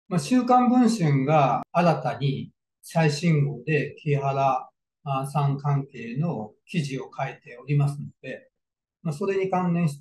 週刊文春が新たに最新号で木原さん関係の記事を書いておりますので、それに関連して、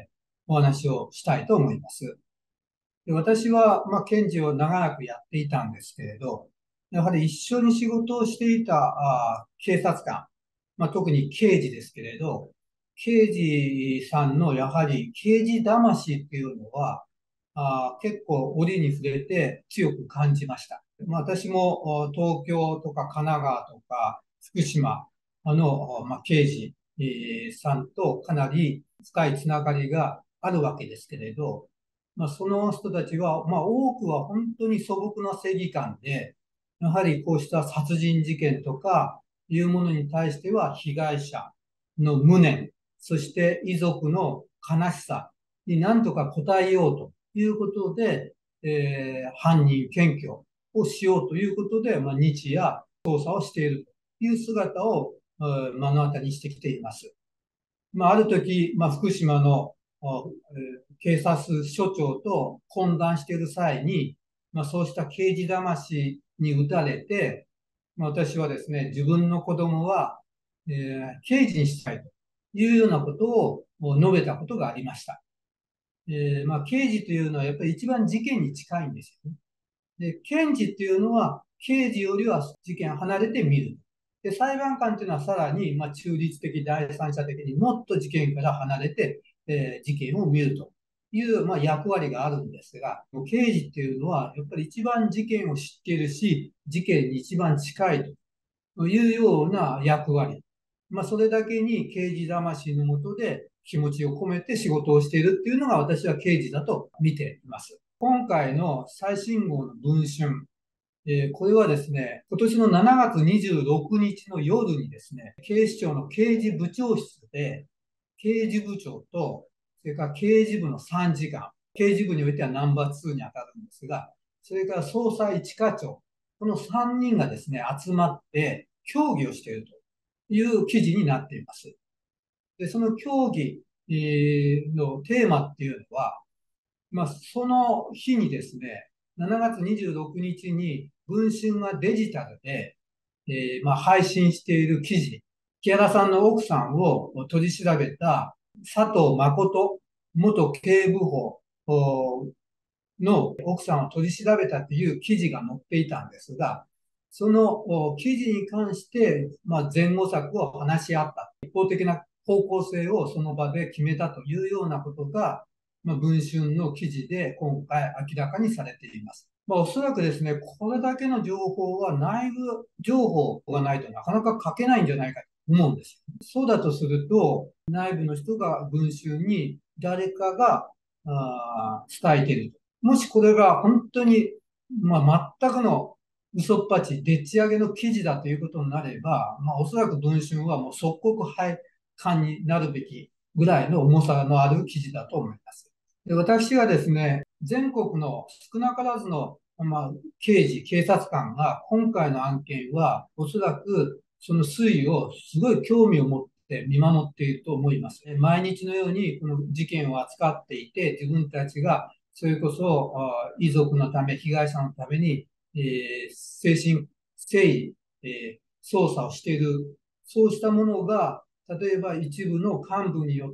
お話をしたいと思います。で、私は、検事を長らくやっていたんですけれど、やはり一緒に仕事をしていた警察官、特に刑事ですけれど、刑事さんのやはり刑事魂っていうのは、結構折に触れて強く感じました。私も東京とか神奈川とか福島の、刑事さんとかなり深いつながりがあるわけですけれど、その人たちは、多くは本当に素朴な正義感で、やはりこうした殺人事件とかいうものに対しては被害者の無念、そして遺族の悲しさに何とか応えようということで、犯人検挙をしようということで、日夜捜査をしているという姿を目の当たりにしてきています。ある時、福島の警察署長と懇談している際に、そうした刑事魂に打たれて、私はですね、自分の子供は、刑事にしたいというようなことを述べたことがありました。刑事というのはやっぱり一番事件に近いんですよね。で、検事っていうのは刑事よりは事件離れて見る。で、裁判官っていうのはさらに、中立的、第三者的にもっと事件から離れて、事件を見るという、役割があるんですが、刑事っていうのはやっぱり一番事件を知っているし、事件に一番近いというような役割。それだけに刑事魂のもとで気持ちを込めて仕事をしているっていうのが私は刑事だと見ています。今回の最新号の文春、これはですね、今年の7月26日の夜にですね、警視庁の刑事部長室で、刑事部長と、それから刑事部の参事官、刑事部においてはナンバー2に当たるんですが、それから捜査一課長、この3人がですね、集まって協議をしているという記事になっています。で、その協議のテーマっていうのは、その日にですね、7月26日に文春がデジタルで、配信している記事、木原さんの奥さんを取り調べた佐藤誠元警部補の奥さんを取り調べたという記事が載っていたんですが、その記事に関して、前後策を話し合った。一方的な方向性をその場で決めたというようなことが、文春の記事で今回明らかにされています。おそらくですね、これだけの情報は内部情報がないとなかなか書けないんじゃないかと思うんです。そうだとすると、内部の人が文春に誰かが伝えていると。もしこれが本当に、全くの嘘っぱち、でっち上げの記事だということになれば、おそらく文春はもう即刻廃刊になるべきぐらいの重さのある記事だと思います。で、私はですね、全国の少なからずの、刑事、警察官が今回の案件はおそらくその推移をすごい興味を持って見守っていると思います。毎日のようにこの事件を扱っていて、自分たちがそれこそ遺族のため、被害者のために、誠心誠意、捜査をしている、そうしたものが、例えば一部の幹部によって、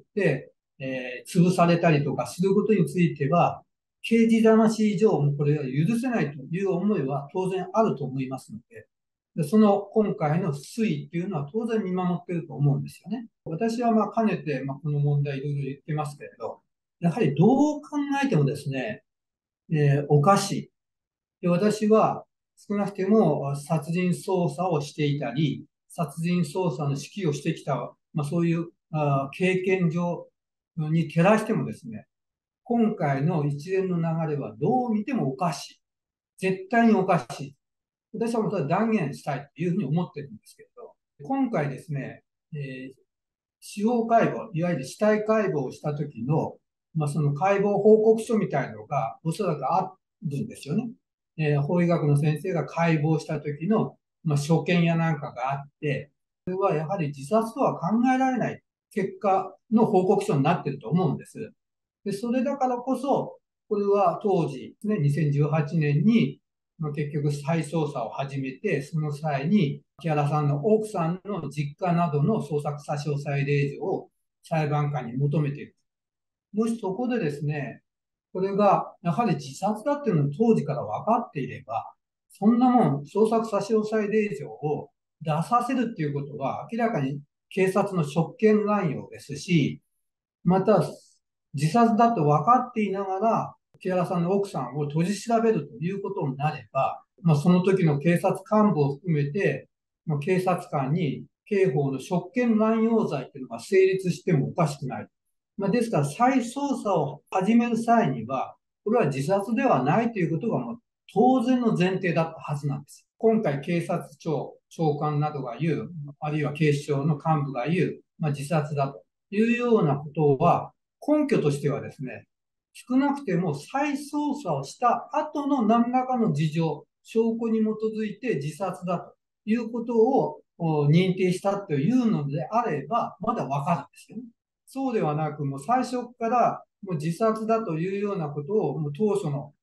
潰されたりとかすることについては、刑事魂上もこれは許せないという思いは当然あると思いますので、その今回の推移っていうのは当然見守っていると思うんですよね。私はかねて、この問題いろいろ言ってますけれど、やはりどう考えてもですね、おかしい。で、私は少なくても殺人捜査をしていたり、殺人捜査の指揮をしてきた、そういう経験上に照らしてもですね、今回の一連の流れはどう見てもおかしい。絶対におかしい。私はもうそれは断言したいというふうに思ってるんですけど、今回ですね、司法解剖、いわゆる死体解剖をした時の、その解剖報告書みたいなのがおそらくあるんですよね。法医学の先生が解剖した時の、所見やなんかがあって、それはやはり自殺とは考えられない結果の報告書になっていると思うんです。で、それだからこそ、 これは当時ですね、2018年に、結局再捜査を始めて、その際に木原さんの奥さんの実家などの捜索差し押さえ令状を裁判官に求めている。もしそこでですね、これがやはり自殺だっていうのを当時から分かっていれば、そんなもん、捜索差し押さえ令状を出させるっていうことは明らかに警察の職権乱用ですし、また自殺だと分かっていながら、木原さんの奥さんを取り調べるということになれば、その時の警察幹部を含めて、警察官に刑法の職権乱用罪というのが成立してもおかしくない。ですから、再捜査を始める際には、これは自殺ではないということがもう当然の前提だったはずなんです。今回、警察庁長官などが言う、あるいは警視庁の幹部が言う、自殺だというようなことは、根拠としてはですね、少なくても再捜査をした後の何らかの事情、証拠に基づいて自殺だということを認定したというのであれば、まだわかるんですよね。そうではなく、もう最初からもう自殺だというようなことを、もう当初の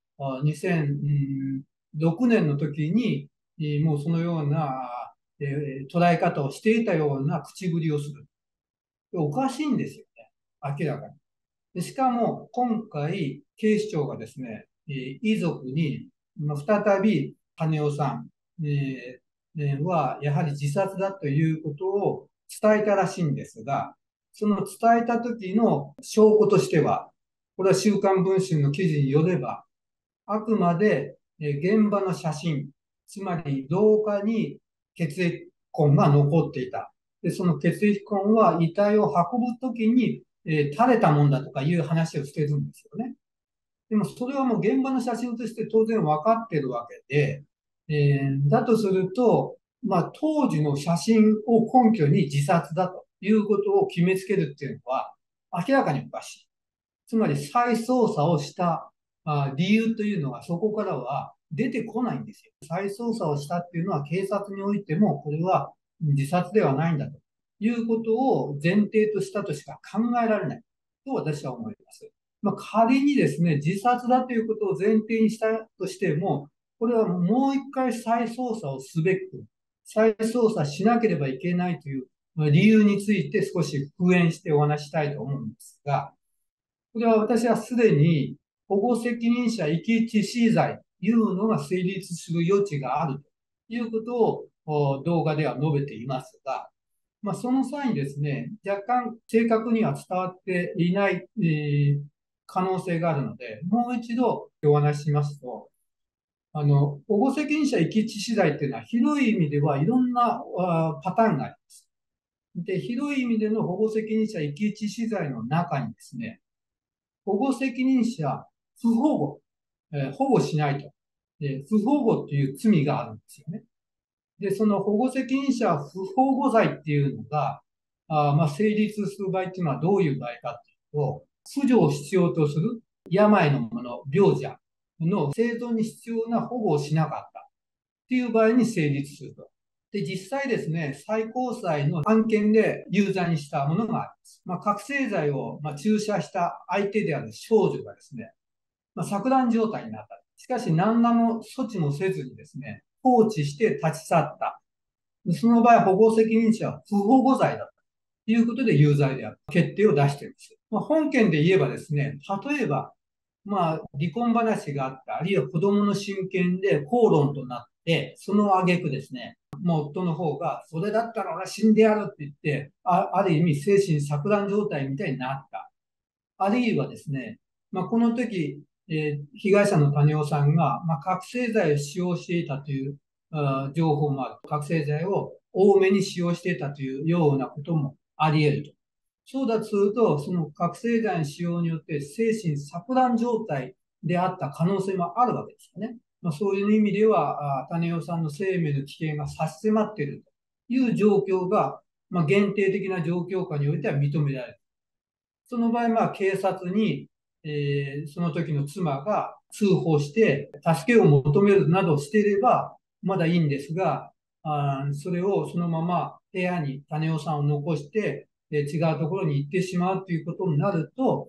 2006年の時に、もうそのような、捉え方をしていたような口ぶりをする。おかしいんですよね。明らかに。でしかも、今回、警視庁がですね、遺族に、再び、羽生さん、は、やはり自殺だということを伝えたらしいんですが、その伝えた時の証拠としては、これは週刊文春の記事によれば、あくまで現場の写真、つまり廊下に血液痕が残っていた。で、その血液痕は遺体を運ぶときに、垂れたもんだとかいう話をしてるんですよね。でもそれはもう現場の写真として当然分かってるわけで、だとすると、当時の写真を根拠に自殺だということを決めつけるっていうのは明らかにおかしい。つまり再捜査をした理由というのはそこからは出てこないんですよ。再捜査をしたっていうのは警察においてもこれは自殺ではないんだということを前提としたとしか考えられないと私は思います。仮にですね、自殺だということを前提にしたとしても、これはもう一回再捜査をすべく、再捜査しなければいけないという理由について少し復元してお話したいと思うんですが、これは私はすでに保護責任者遺棄致死罪というのが成立する余地があるということを動画では述べていますが、その際にですね、若干正確には伝わっていない、可能性があるので、もう一度お話ししますと、保護責任者遺棄致死罪っていうのは広い意味ではいろんなパターンがあります。で、広い意味での保護責任者遺棄致死罪の中にですね、保護責任者不保護、保護しないと、不保護っていう罪があるんですよね。で、その保護責任者不保護罪っていうのが、成立する場合っていうのはどういう場合かっていうと、扶助を必要とする病のもの、病者の生存に必要な保護をしなかったっていう場合に成立すると。で、実際ですね、最高裁の案件で有罪にしたものがあります。覚醒剤を注射した相手である少女がですね、錯乱状態になった。しかし何らの措置もせずにですね、放置して立ち去った。その場合、保護責任者は不保護罪だということで有罪である決定を出しているんです。本件で言えばですね、例えば、離婚話があった、あるいは子供の親権で口論となって、その挙句ですね、もう夫の方が、それだったら俺は死んでやるって言って、ある意味精神錯乱状態みたいになった。あるいはですね、この時、被害者の種夫さんが、覚醒剤を使用していたという情報もある。覚醒剤を多めに使用していたというようなこともあり得ると。そうだとすると、その覚醒剤の使用によって精神錯乱状態であった可能性もあるわけですよね。そういう意味では、種夫さんの生命の危険が差し迫っているという状況が、限定的な状況下においては認められる。その場合、警察に、その時の妻が通報して助けを求めるなどしていればまだいいんですが、それをそのまま部屋に種夫さんを残して、違うところに行ってしまうということになると、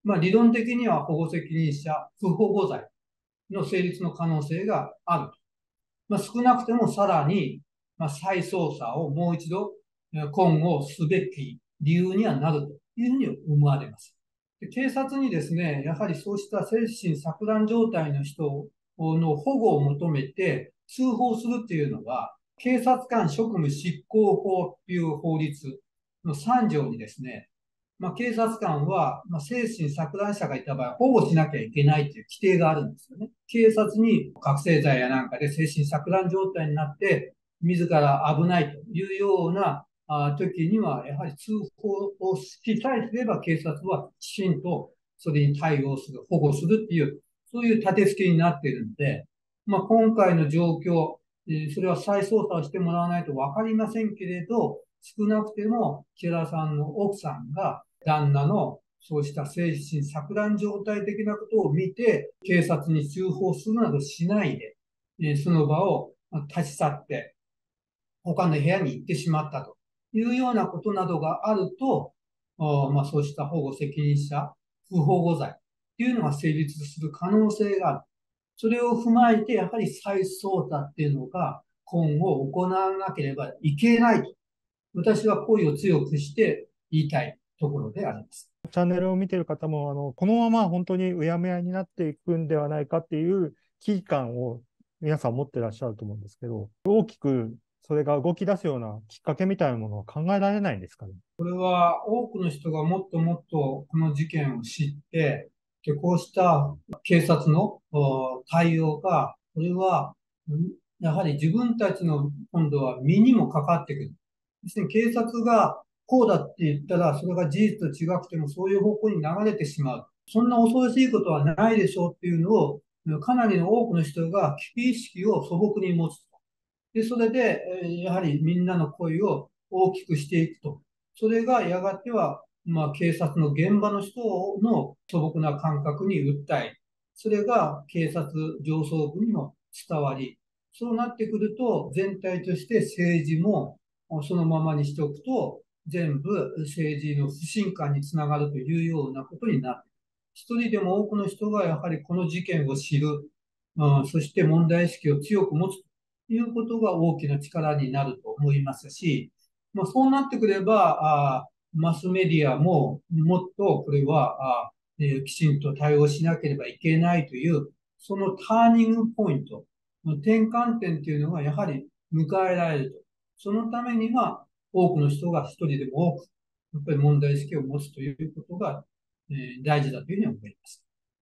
理論的には保護責任者不保護罪の成立の可能性があると。少なくてもさらに、再捜査をもう一度今後すべき理由にはなるというふうに思われます。警察にですね、やはりそうした精神錯乱状態の人の保護を求めて通報するっていうのは、警察官職務執行法という法律の3条にですね、警察官は、精神錯乱者がいた場合、保護しなきゃいけないという規定があるんですよね。警察に覚醒剤やなんかで精神錯乱状態になって、自ら危ないというような時には、やはり通報をしさえすれば警察はきちんとそれに対応する、保護するっていう、そういう立て付けになっているので、今回の状況、それは再捜査をしてもらわないとわかりませんけれど、少なくても木原さんの奥さんが旦那のそうした精神錯乱状態的なことを見て、警察に通報するなどしないで、その場を立ち去って、他の部屋に行ってしまったというようなことなどがあると、そうした保護責任者不保護罪というのが成立する可能性がある。それを踏まえて、やはり再捜査っていうのが今後行わなければいけないと、私は声を強くして言いたいところであります。 チャンネルを見ている方も、このまま本当にうやむやになっていくんではないかっていう危機感を皆さん持ってらっしゃると思うんですけど、大きくそれが動き出すようなきっかけみたいなものは考えられないんですかね。 これは多くの人がもっともっとこの事件を知って、でこうした警察の対応が、これはやはり自分たちの今度は身にもかかってくる。要に警察がこうだって言ったら、それが事実と違くてもそういう方向に流れてしまう。そんな恐ろしいことはないでしょうっていうのを、かなりの多くの人が危機意識を素朴に持つと。で、それで、やはりみんなの声を大きくしていくと。それがやがては、警察の現場の人の素朴な感覚に訴え、それが警察上層部にも伝わり、そうなってくると、全体として政治もそのままにしておくと、全部政治の不信感につながるというようなことになって、一人でも多くの人がやはりこの事件を知る、そして問題意識を強く持つということが大きな力になると思いますし、そうなってくれば、マスメディアももっとこれはきちんと対応しなければいけないという、そのターニングポイント、転換点というのがやはり迎えられると。そのためには多くの人が一人でも多く、やっぱり問題意識を持つということが、大事だというふうに思います。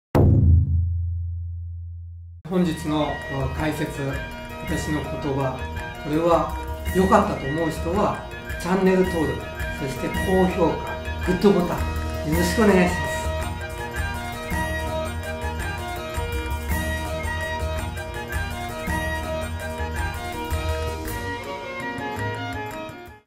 本日の解説、私の言葉、これは良かったと思う人はチャンネル登録、そして高評価、グッドボタンよろしくお願いします。